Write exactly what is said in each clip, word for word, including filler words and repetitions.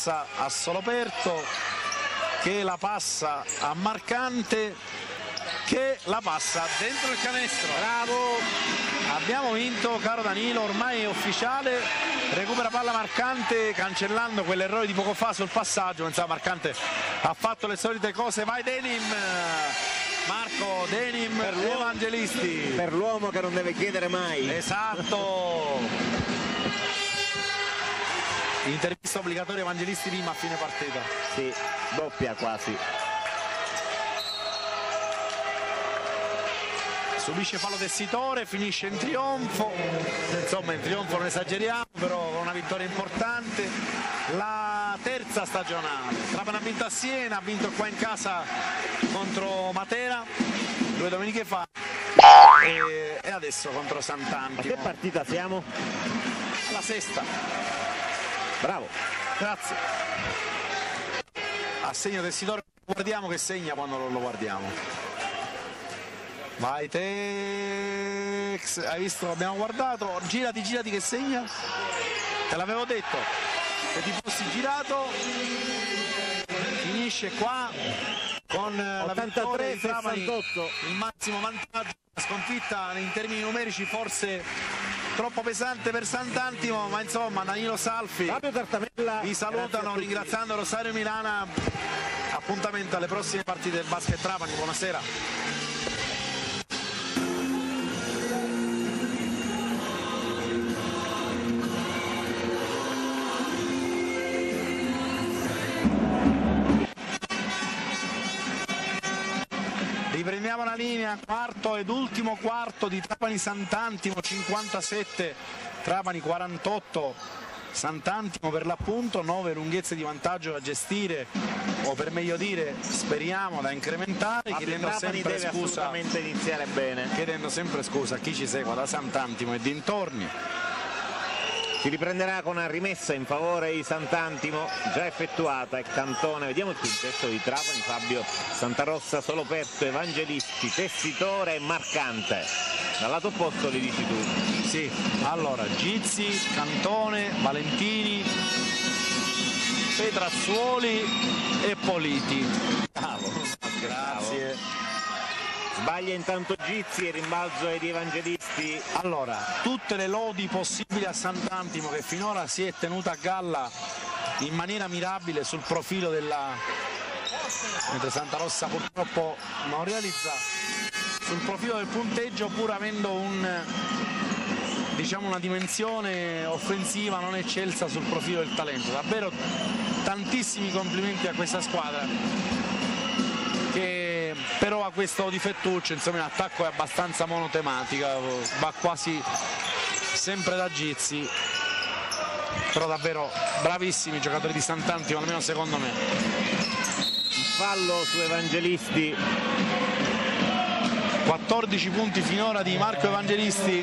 passa a Soloperto, che la passa a Marcante, che la passa dentro il canestro. Bravo, abbiamo vinto, caro Danilo, ormai è ufficiale. Recupera palla Marcante, cancellando quell'errore di poco fa sul passaggio. Pensavo Marcante ha fatto le solite cose. Vai Denim, Marco Denim, per Evangelisti, per l'uomo che non deve chiedere mai. Esatto. Intervista obbligatoria Evangelisti Lima a fine partita. Sì, doppia quasi. Subisce fallo Tessitore, finisce in trionfo, insomma in trionfo non esageriamo, però con una vittoria importante, la terza stagionale. Trapani ha vinto a Siena, ha vinto qua in casa contro Matera due domeniche fa e, e adesso contro Sant'Antimo. A che partita siamo? La sesta. Bravo. Grazie. A segno Tessitore, guardiamo che segna quando non lo guardiamo. Vai Tex, hai visto, abbiamo guardato, girati, girati che segna, te l'avevo detto, se ti fossi girato, finisce qua con la vittoria di Trapani, il massimo vantaggio, la sconfitta in termini numerici forse troppo pesante per Sant'Antimo, ma insomma Danilo Salfi vi salutano ringraziando Rosario Milana, appuntamento alle prossime partite del basket Trapani, buonasera. Riprendiamo la linea, quarto ed ultimo quarto di Trapani Sant'Antimo, cinquantasette, Trapani quarantotto, Sant'Antimo per l'appunto, nove lunghezze di vantaggio da gestire, o per meglio dire, speriamo da incrementare, chiedendo sempre deve scusa, assolutamente iniziare bene. chiedendo sempre scusa a chi ci segue da Sant'Antimo e dintorni. Si riprenderà con una rimessa in favore di Sant'Antimo già effettuata e Cantone, vediamo il quintetto di Trapani, Fabio Santarossa, Soloperto, Evangelisti, Tessitore e Marcante. Dal lato opposto li dici tu. Sì, allora Gizzi, Cantone, Valentini, Pedrazzuoli e Politi. Bravo, grazie. Bravo. Sbaglia intanto Gizzi e rimbalzo di Evangelisti. Allora, tutte le lodi possibili a Sant'Antimo, che finora si è tenuta a galla in maniera mirabile sul profilo della, mentre Santarossa purtroppo non realizza, sul profilo del punteggio, pur avendo un, diciamo, una dimensione offensiva non eccelsa sul profilo del talento. Davvero tantissimi complimenti a questa squadra, che però ha questo difettuccio, insomma l'attacco è abbastanza monotematica, va quasi sempre da Gizzi, però davvero bravissimi i giocatori di Sant'Antimo, almeno secondo me. Il fallo su Evangelisti. quattordici punti finora di Marco Evangelisti.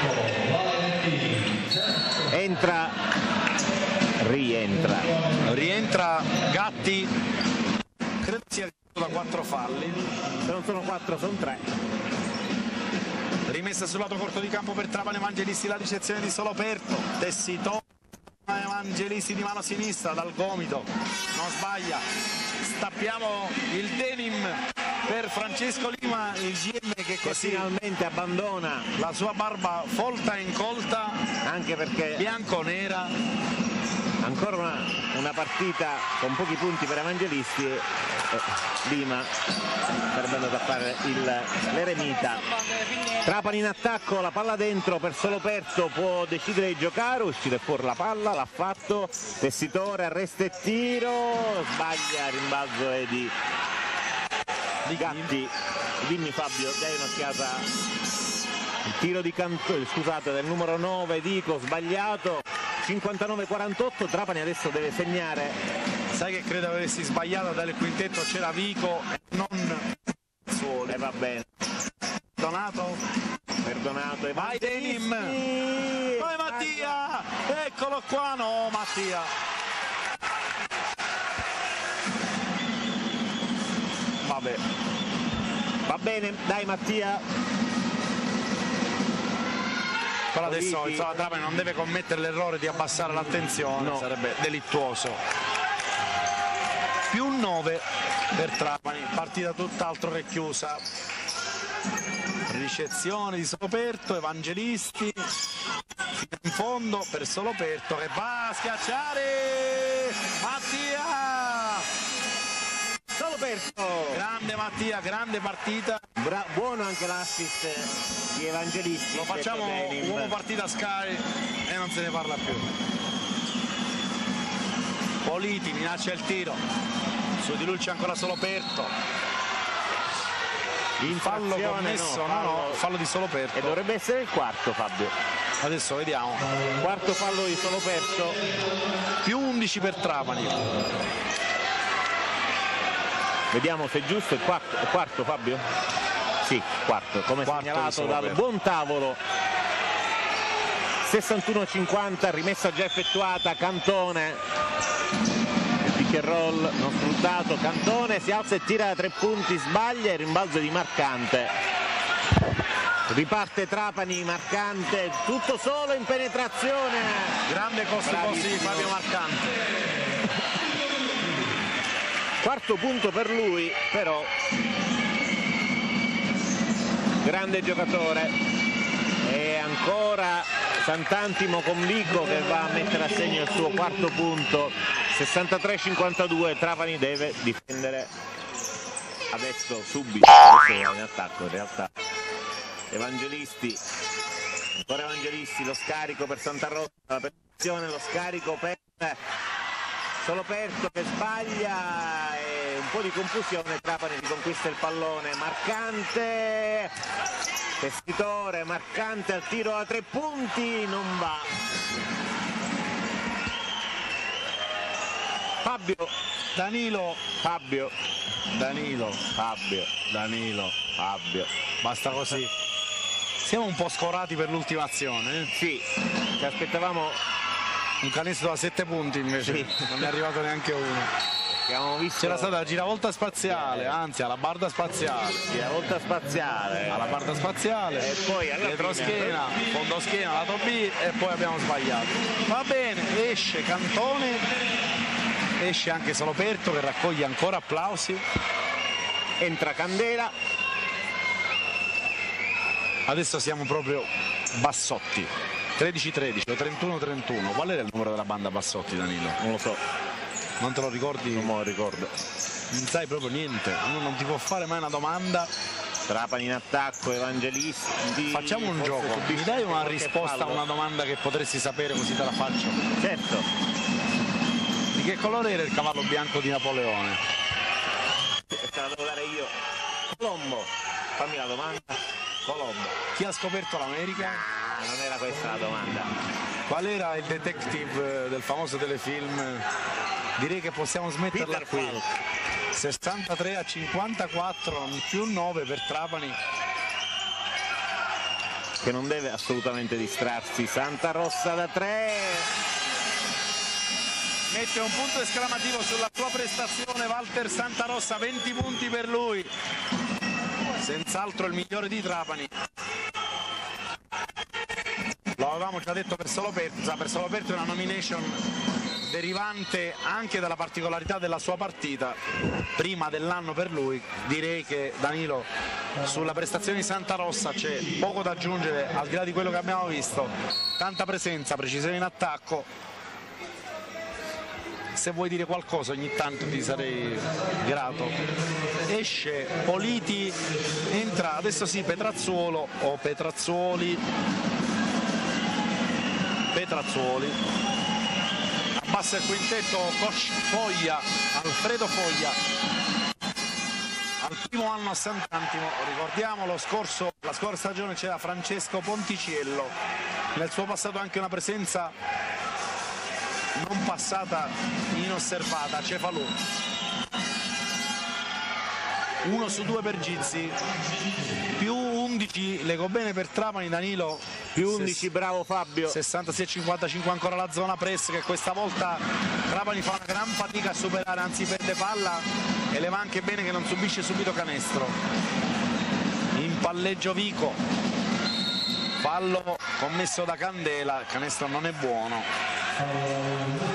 Entra, rientra. Rientra Gatti, credo sia da quattro falli. Se non sono quattro sono tre. Rimessa sul lato corto di campo per Trapani Evangelisti, la ricezione di Soloperto, Tessitore, Evangelisti di mano sinistra dal gomito, non sbaglia, stappiamo il denim per Francesco Lima, il G M che così finalmente abbandona la sua barba folta e incolta, anche perché bianco-nera. Ancora una, una partita con pochi punti per Evangelisti e eh, Lima sarebbe andato a fare l'eremita. Trapani in attacco, la palla dentro per Soloperto, può decidere di giocare, uscire fuori la palla, l'ha fatto. Tessitore, arresta e tiro, sbaglia, rimbalzo è di, di Gatti. Dimmi Fabio, dai un'occhiata. Il tiro di Cantone, scusate, del numero nove, dico, sbagliato. cinquantanove quarantotto, Trapani adesso deve segnare. Sai che credo avessi sbagliato, dal quintetto c'era Vico e non Suoli. E va bene. Perdonato? Perdonato. E vai Denim! Vai Mattia! Eccolo qua, no Mattia! Vabbè. Va bene, dai Mattia. Però adesso insomma, Trapani non deve commettere l'errore di abbassare l'attenzione, no. Sarebbe delittuoso. più nove per Trapani, partita tutt'altro che chiusa. Ricezione di Soloperto, Evangelisti fino in fondo per Soloperto che va a schiacciare Mattia. Soloperto, Grande Mattia, grande partita. Bra buono anche l'assist di Evangelisti. Lo facciamo uomo partita Sky e non se ne parla più. Politi minaccia il tiro, su di lui c'è ancora Soloperto. Il fallo commesso, no, no, no, fallo di Soloperto. E dovrebbe essere il quarto, Fabio. Adesso vediamo. Quarto fallo di Soloperto. Più undici per Trapani. Vediamo se è giusto il quarto, il quarto Fabio? Sì, quarto, come quarto segnalato dal buon tavolo. sessantuno cinquanta, rimessa già effettuata, Cantone. Pick and roll non sfruttato, Cantone si alza e tira da tre punti, sbaglia, il rimbalzo di Marcante. Riparte Trapani, Marcante, tutto solo in penetrazione. Grande costo posti di Fabio Marcante. Quarto punto per lui, però grande giocatore. E ancora Sant'Antimo con Vico che va a mettere a segno il suo quarto punto. sessantatré cinquantadue, Trapani deve difendere adesso subito, adesso va in attacco in realtà. Evangelisti, ancora Evangelisti, lo scarico per Santa Rosa, la penetrazione, lo scarico per Soloperto che sbaglia e un po' di confusione, Trapani riconquista il pallone, Marcante, Tessitore, Marcante al tiro a tre punti, non va. Fabio, Danilo, Fabio, Danilo, Fabio, Danilo, Fabio. basta così. Siamo un po' scorati per l'ultima azione. Eh? Sì, ci aspettavamo un canestro da sette punti invece, sì. Non è arrivato neanche uno. Visto... C'era stata la giravolta spaziale, anzi alla barda spaziale. Giravolta spaziale. Alla barda spaziale. E poi alla dietro fine... schiena, fondo schiena, lato B e poi abbiamo sbagliato. Va bene, esce Cantone, esce anche Soloperto che raccoglie ancora applausi. Entra Candela. Adesso siamo proprio Bassotti. tredici tredici o trentuno trentuno. Qual era il numero della banda Bassotti, Danilo? Non lo so. Non te lo ricordi? Non me lo ricordo. Non sai proprio niente. Uno non ti può fare mai una domanda. Trapani in attacco, Evangelisti. Facciamo un gioco. Mi dai una risposta a una domanda che potresti sapere così te la faccio? Certo. Di che colore era il cavallo bianco di Napoleone? Te la devo dare io. Colombo. Fammi la domanda. Colombo. Chi ha scoperto l'America? Ah, non era questa la domanda. Qual era il detective del famoso telefilm? Direi che possiamo smetterla Peter qui. Falk. sessantatré a cinquantaquattro, più nove per Trapani. Che non deve assolutamente distrarsi. Santa Rossa da tre. Mette un punto esclamativo sulla sua prestazione Walter Santarossa, venti punti per lui. Senz'altro il migliore di Trapani. Lo avevamo già detto per Soloperto, per Soloperto è una nomination derivante anche dalla particolarità della sua partita, prima dell'anno per lui. Direi che Danilo sulla prestazione di Santarossa c'è poco da aggiungere al di là di quello che abbiamo visto, tanta presenza, precisione in attacco. Se vuoi dire qualcosa ogni tanto ti sarei grato. Esce Politi, entra adesso sì Petrazzuolo o Petrazzuoli Petrazzuoli, abbassa il quintetto Cos Foglia, Alfredo Foglia, al primo anno a Sant'Antimo. Ricordiamo lo scorso, la scorsa stagione c'era Francesco Ponticiello, nel suo passato anche una presenza non passata inosservata, Cefalù. Uno su due per Gizzi, più undici, leggo bene per Trapani, Danilo. Più undici, bravo Fabio. sessantasei a cinquantacinque ancora la zona press che questa volta Trapani fa una gran fatica a superare, anzi perde palla e le va anche bene che non subisce subito canestro. In palleggio Vico, fallo commesso da Candela, il canestro non è buono.